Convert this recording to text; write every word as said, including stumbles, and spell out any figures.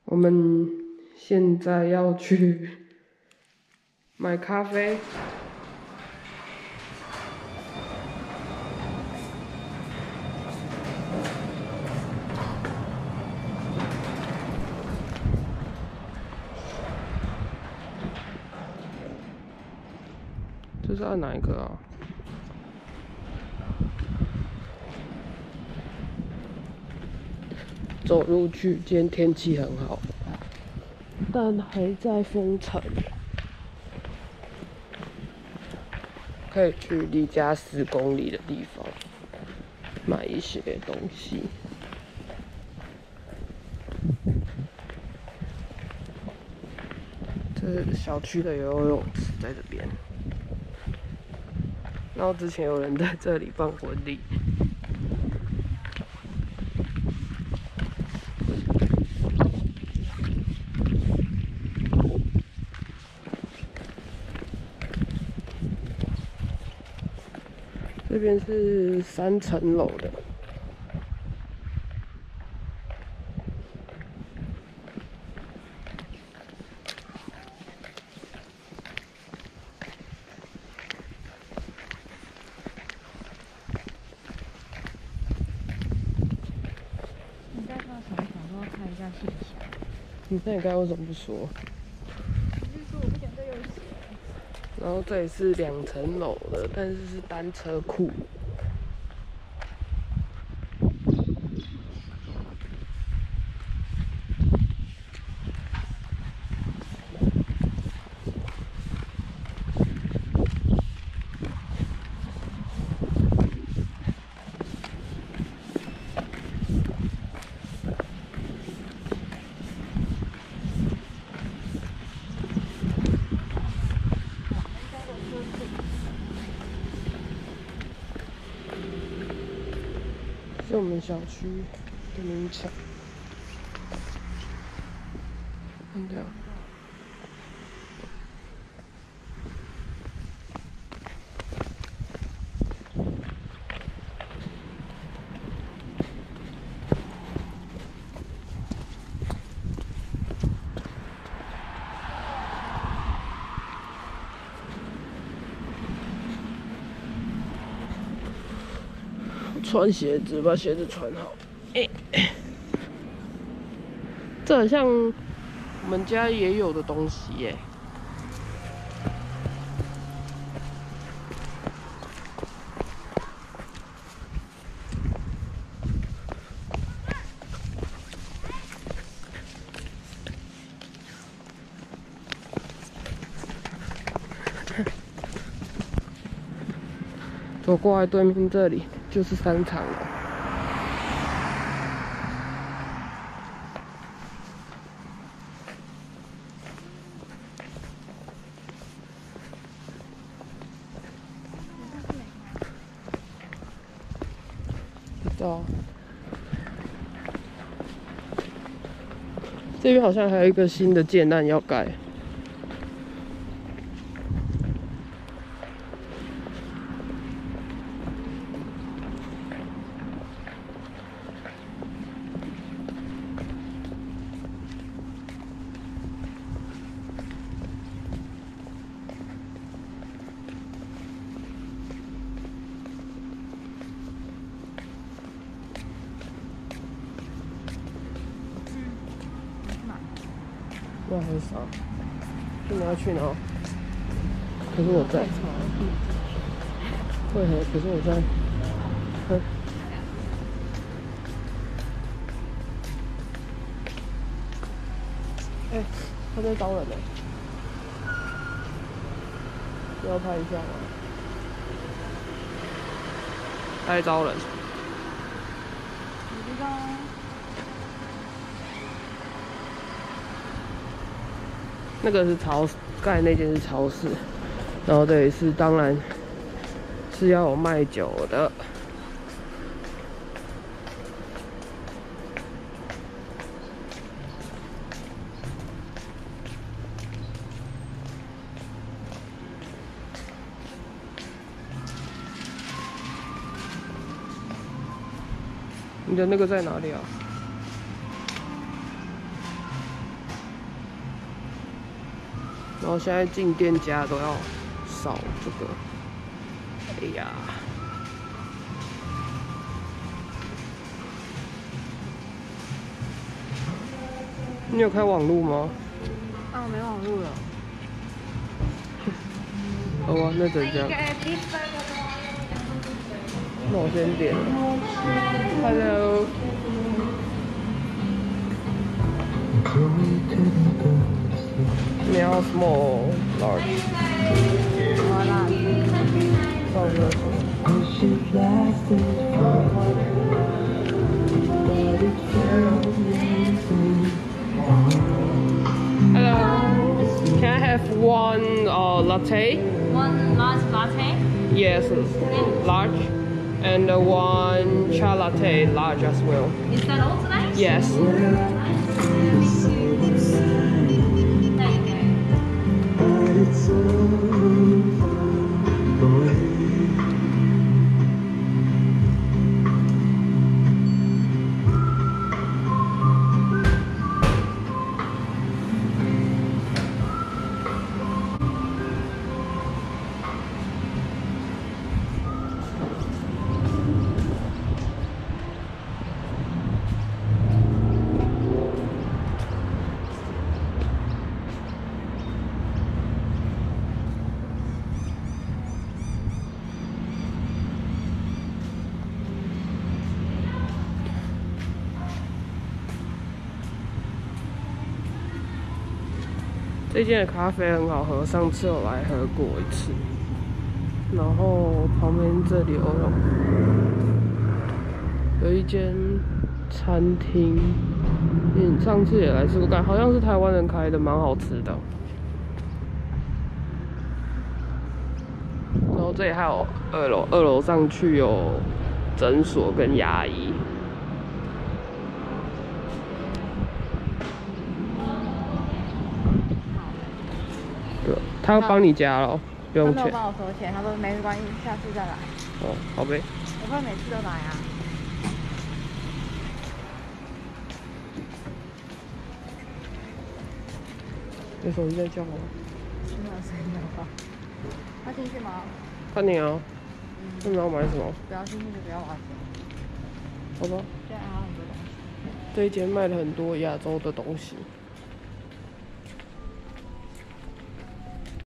我们现在要去买咖啡。这是按哪一个啊？走路去，今天天气很好，但还在封城。可以去离家十公里的地方买一些东西。这小区的游泳池在这边，然后之前有人在这里办婚礼。这边是三层楼的。 你在那什么时候看一下信箱？ 你那你刚才为什么不说？ 我就说我不想再游戏。 然后这里是两层楼的，但是是单车库。是我们小区的名产。看这样。穿鞋子，把鞋子穿好。欸、这很像我们家也有的东西耶。走过来对面这里就是商场了。哦，这边好像还有一个新的建案要盖。那很少。去哪去哪？可是我在。为何？可是我在。哼。哎、欸，他在招人呢。要拍一下吗？他在招人。 我知道啊。 那个是超市，刚才那间是超市，然后这里是当然是要有卖酒的。你的那个在哪里啊？ 然后现在进店家都要扫这个。哎呀，你有开网路吗？ 啊，我没网路了。 好啊，那怎样？那我先点。Hello。你要 small large？ 好啦。 放热水。Hello. Can I have one uh, latte? One large latte. Yes, large. And uh, one chai latte, large as well. Is that all today? Yes.这间的咖啡很好喝，上次有来喝过一次。然后旁边这里有有一间餐厅，嗯，上次也来吃过，感好像是台湾人开的，蛮好吃的。然后这里还有二楼，二楼上去有诊所跟牙医。他要帮你加了，不用钱。 他没有帮我收钱，他说没关系，下次再来。 哦，好呗。 我会每次都来啊。 你手机在叫吗？ 没有声音的话，要进去吗？ 看你啊。那你要买什么？ 不要进去就不要花钱。 好吧。 现在还有很多东西。 这一间卖了很多亚洲的东西。